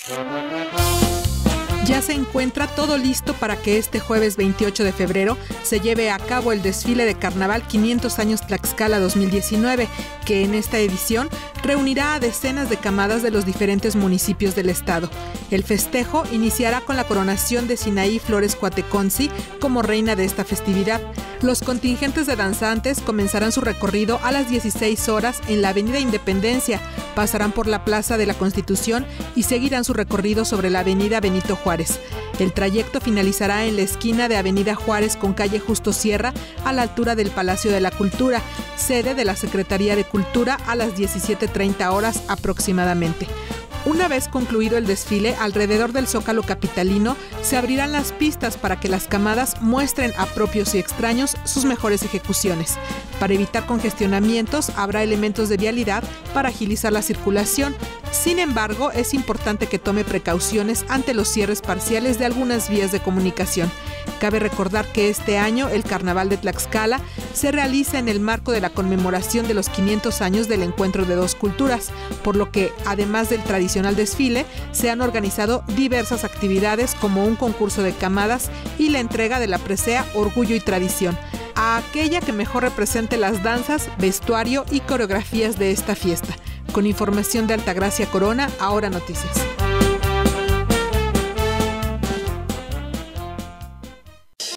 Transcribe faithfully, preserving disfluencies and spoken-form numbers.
Ya se encuentra todo listo para que este jueves veintiocho de febrero se lleve a cabo el desfile de Carnaval quinientos años Tlaxcala dos mil diecinueve, que en esta edición reunirá a decenas de camadas de los diferentes municipios del estado. El festejo iniciará con la coronación de Sinaí Flores Cuateconsi como reina de esta festividad. Los contingentes de danzantes comenzarán su recorrido a las dieciséis horas en la Avenida Independencia, pasarán por la Plaza de la Constitución y seguirán su recorrido sobre la Avenida Benito Juárez. El trayecto finalizará en la esquina de Avenida Juárez con calle Justo Sierra, a la altura del Palacio de la Cultura, sede de la Secretaría de Cultura, a las diecisiete treinta horas aproximadamente. Una vez concluido el desfile, alrededor del Zócalo capitalino se abrirán las pistas para que las camadas muestren a propios y extraños sus mejores ejecuciones. Para evitar congestionamientos, habrá elementos de vialidad para agilizar la circulación. Sin embargo, es importante que tome precauciones ante los cierres parciales de algunas vías de comunicación. Cabe recordar que este año el Carnaval de Tlaxcala se realiza en el marco de la conmemoración de los quinientos años del encuentro de dos culturas, por lo que, además del tradicional desfile, se han organizado diversas actividades como un concurso de camadas y la entrega de la presea Orgullo y Tradición, a aquella que mejor represente las danzas, vestuario y coreografías de esta fiesta. Con información de Altagracia Corona, Ahora Noticias.